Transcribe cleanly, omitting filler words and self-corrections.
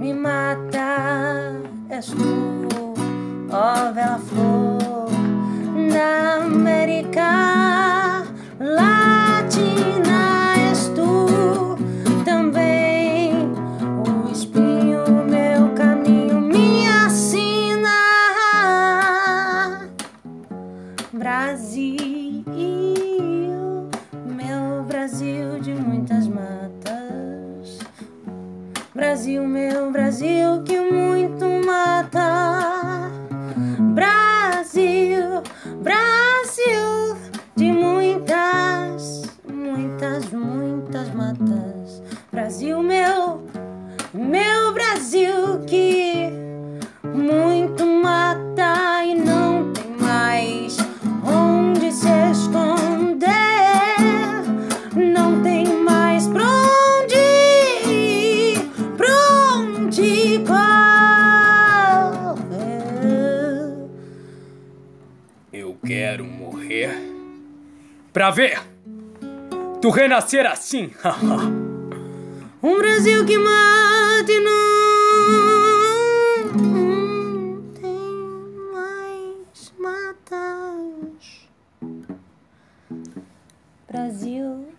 me mata. És tu, ó bela flor da América Latina. És tu também, o espinho, meu caminho me assina. Brasil, meu Brasil de muitas matas. Brasil, meu Brasil que muito mata. Brasil, Brasil de muitas, muitas, muitas matas. Brasil, meu Brasil que muito mata e não tem mais onde se esconder. Não tem mais pra onde ir, pra onde correr. Eu quero morrer pra ver tu renascer assim. Um Brasil que mata e não tem mais matas. Brasil.